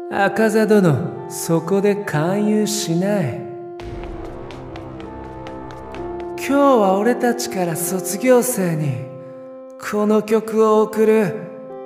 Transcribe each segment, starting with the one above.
赤座殿、そこで勧誘しない。今日は俺たちから卒業生にこの曲を贈る。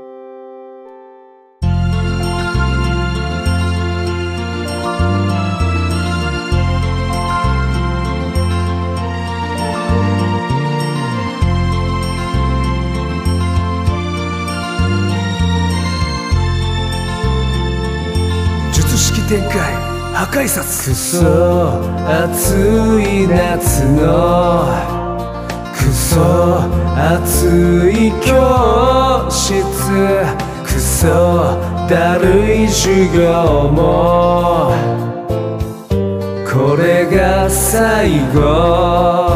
術式展開、破壊殺。くそ暑い夏のくそ暑い教室、くそだるい授業もこれが最後。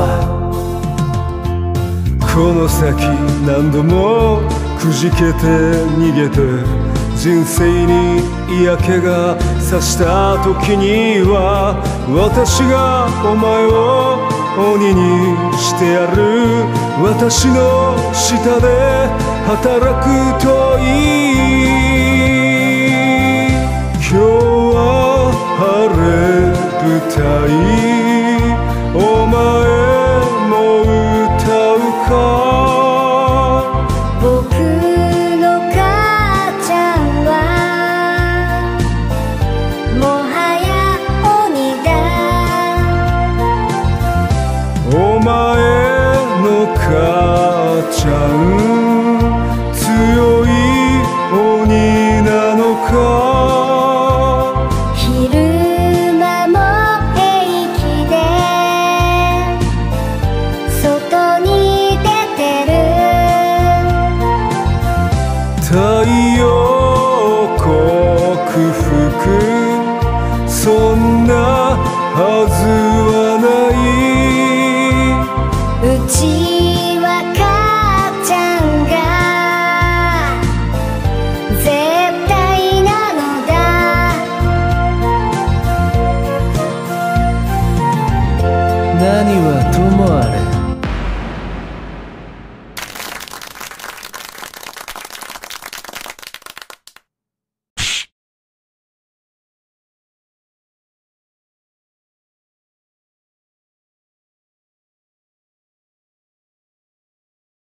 この先何度もくじけて逃げて人生に嫌気がさした時には私がお前を鬼にしてやる。私の下で働くといい。今日は晴れ舞台、お前も歌うか。 僕の母ちゃんはもはや鬼だ。 お前の母ちゃん強い鬼なのか。 昼間も平気で外に出てる。 太陽克服そんなはずはない。 うちは母ちゃんが絶対なのだ。 何はともあれ